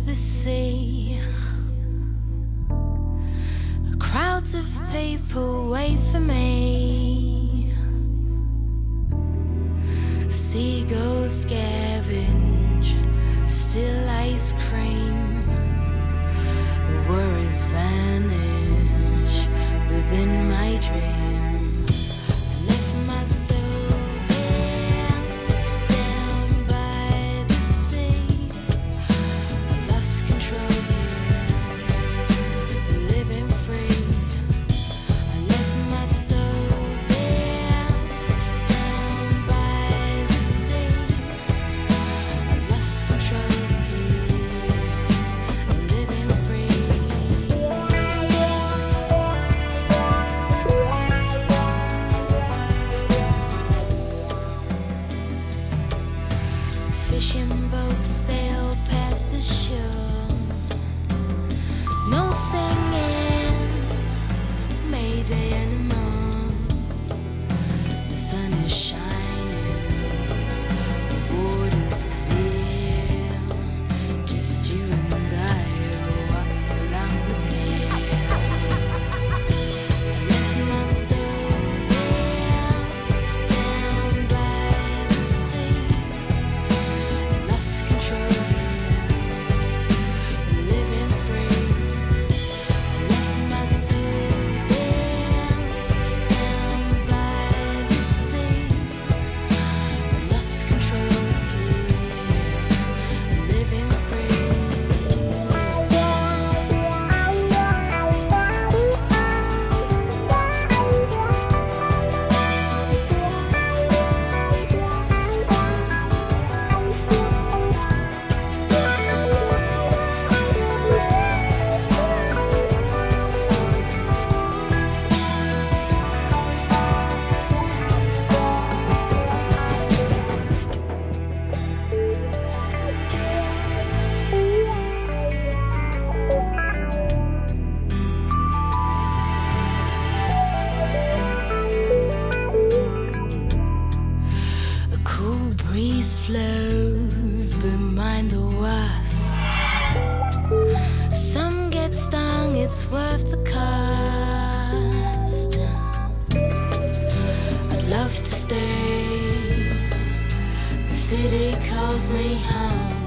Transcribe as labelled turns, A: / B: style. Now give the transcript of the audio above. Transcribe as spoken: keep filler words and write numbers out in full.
A: the sea. Crowds of people wait for me. Seagulls scavenge still ice cream. Worries vanish within my dream. Fishing boats sail past the shore. No singing Mayday anymore. The sun is shining, the water's clear. Just you and I walk along the pier. I left my soul there, down by the sea. Breeze flows behind the wasp. Some get stung, it's worth the cost. I'd love to stay. The city calls me home.